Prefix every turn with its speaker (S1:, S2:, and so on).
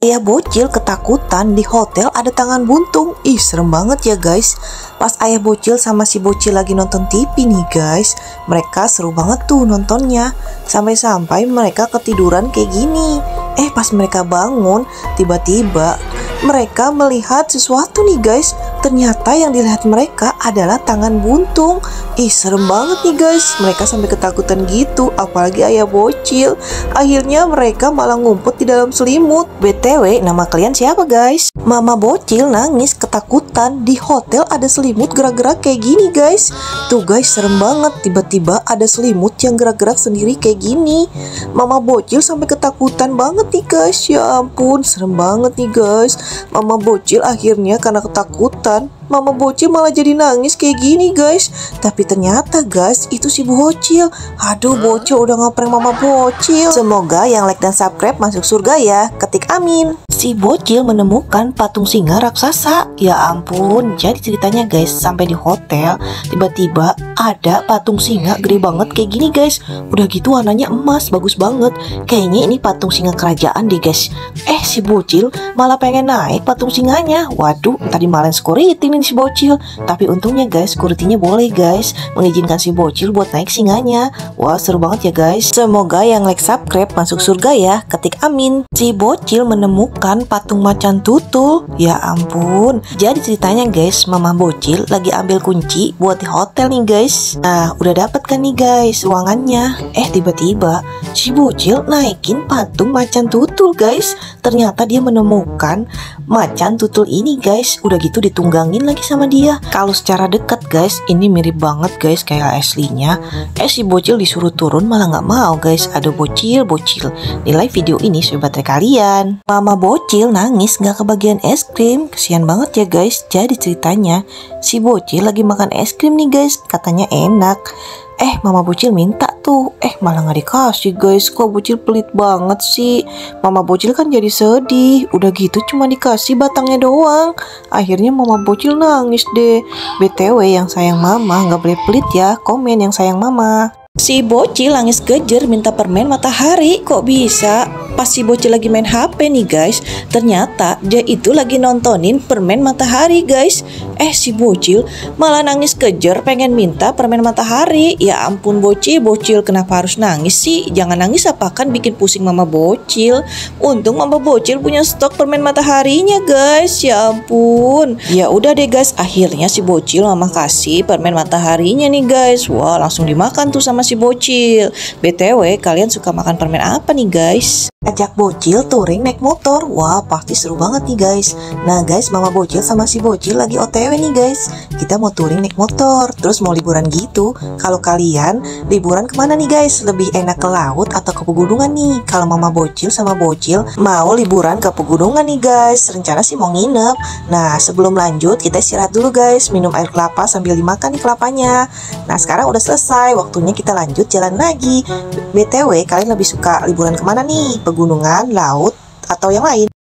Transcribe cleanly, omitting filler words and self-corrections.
S1: Ayah bocil ketakutan di hotel ada tangan buntung. Ih, serem banget ya guys. Pas ayah bocil sama si bocil lagi nonton TV nih guys, mereka seru banget tuh nontonnya. Sampai-sampai mereka ketiduran kayak gini. Pas mereka bangun, tiba-tiba mereka melihat sesuatu nih guys. Ternyata yang dilihat mereka adalah tangan buntung. Ih, serem banget nih guys. Mereka sampai ketakutan gitu, apalagi ayah bocil. Akhirnya mereka malah ngumpet di dalam selimut. BTW, nama kalian siapa guys? Mama bocil nangis ketakutan. Di hotel ada selimut gerak-gerak kayak gini guys. Tuh guys, serem banget. Tiba-tiba ada selimut yang gerak-gerak sendiri kayak gini. Mama bocil sampai ketakutan banget nih guys. Ya ampun, serem banget nih guys. Mama bocil akhirnya karena ketakutan, Mama bocil malah jadi nangis kayak gini guys. Tapi ternyata guys, itu si bocil. Aduh, bocil udah ngeprank mama bocil. Semoga yang like dan subscribe masuk surga ya. Ketik amin. Si bocil menemukan patung singa raksasa. Ya ampun, jadi ceritanya guys, sampai di hotel tiba-tiba ada patung singa gede banget kayak gini guys. Udah gitu warnanya emas, bagus banget. Kayaknya ini patung singa kerajaan deh guys. Si bocil malah pengen naik patung singanya. Waduh, tadi malah security si bocil. Tapi untungnya guys, securitynya boleh guys mengizinkan si bocil buat naik singanya. Wah, seru banget ya guys. Semoga yang like subscribe masuk surga ya. Ketik amin. Si bocil menemukan patung macan tutul. Ya ampun. Jadi ceritanya guys, mama bocil lagi ambil kunci buat di hotel nih guys. Nah, udah dapet kan nih guys ruangannya. Tiba-tiba si bocil naikin patung macan tutul guys. Ternyata dia menemukan macan tutul ini guys. Udah gitu ditunggangin lagi sama dia. Kalau secara dekat guys, ini mirip banget guys kayak aslinya. Si bocil disuruh turun malah nggak mau guys. Aduh bocil. Nilai video ini sebagai kalian. Mama bocil nangis nggak kebagian es krim. Kesian banget ya guys. Jadi ceritanya si bocil lagi makan es krim nih guys. Katanya enak. Mama bocil minta tuh. Malah nggak dikasih guys. Kok bocil pelit banget sih. Mama bocil kan jadi sedih. Udah gitu cuma dikasih batangnya doang. Akhirnya mama bocil nangis deh. BTW yang sayang mama nggak boleh pelit ya. Komen yang sayang mama. Si bocil nangis kejer minta permen matahari. Kok bisa? Pas si bocil lagi main HP nih guys, ternyata dia itu lagi nontonin permen matahari guys. Si bocil malah nangis kejer pengen minta permen matahari. Ya ampun bocil kenapa harus nangis sih? Jangan nangis apa, kan bikin pusing mama bocil. Untung mama bocil punya stok permen mataharinya guys. Ya ampun. Ya udah deh guys, akhirnya si bocil mama kasih permen mataharinya nih guys. Wah, langsung dimakan tuh sama si bocil. BTW, kalian suka makan permen apa nih guys? Ajak bocil touring naik motor. Wah, pasti seru banget nih guys. Nah guys, mama bocil sama si bocil lagi OTW nih guys. Kita mau touring naik motor, terus mau liburan gitu. Kalau kalian liburan kemana nih guys? Lebih enak ke laut atau ke pegunungan nih? Kalau mama bocil sama bocil mau liburan ke pegunungan nih guys. Rencana sih mau nginep. Nah, sebelum lanjut kita istirahat dulu guys. Minum air kelapa sambil dimakan nih kelapanya. Nah, sekarang udah selesai. Waktunya kita lanjut jalan lagi. BTW, kalian lebih suka liburan kemana nih? Pegunungan, laut, atau yang lain?